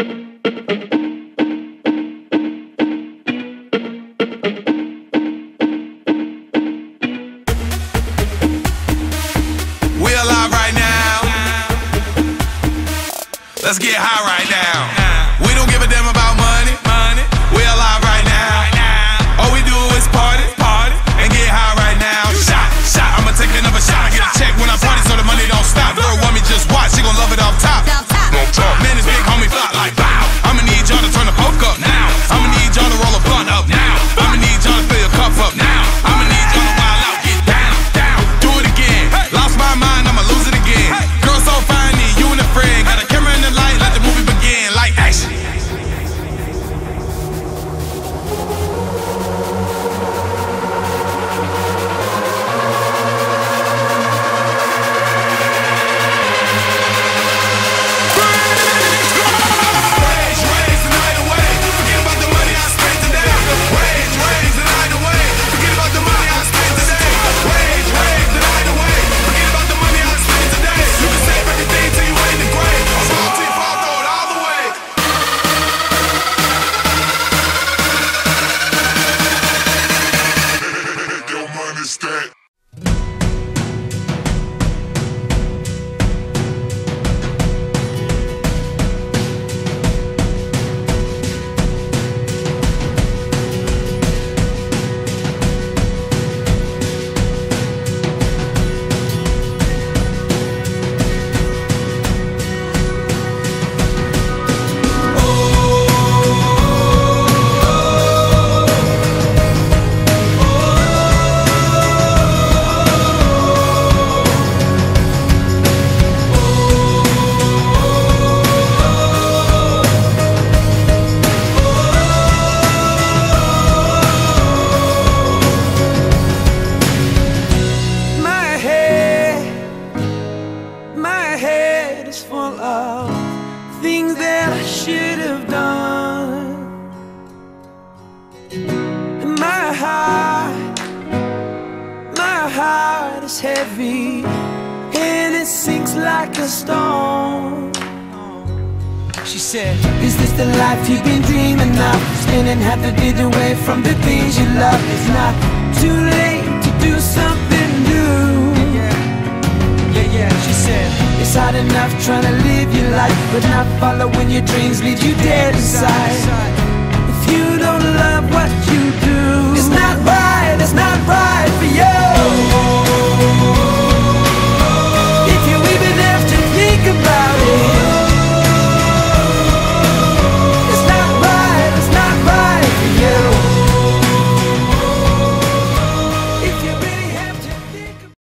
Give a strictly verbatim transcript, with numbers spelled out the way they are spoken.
Let's get high right now. We don't give a damn about money. We're alive right now. All we do is party, party, and get high right now. Shot, shot. I'ma take another shot. I get a check when I party, so the money don't stop. Girl want me, just watch. She gon' love it off top. Man, this big homie fly like bow. I'ma need y'all to turn the poke up now. I'ma need y'all to roll a blunt up now. I'ma need y'all to fill your cup up now. I'ma need y'all to wild out, get down, down. Do it again. Lost my mind, I'ma lose it again. Girl so fine, need you and a friend. Got a camera in the light, let the movie begin. Like action. Things that I should have done. And my heart, my heart is heavy, and it sinks like a stone. She said, is this the life you've been dreaming of? Spending half the day away from the things you love. It's not too late to do something new. Yeah, yeah, she said, it's hard enough trying to live your life, but not following your dreams leave you dead inside. If you don't love what you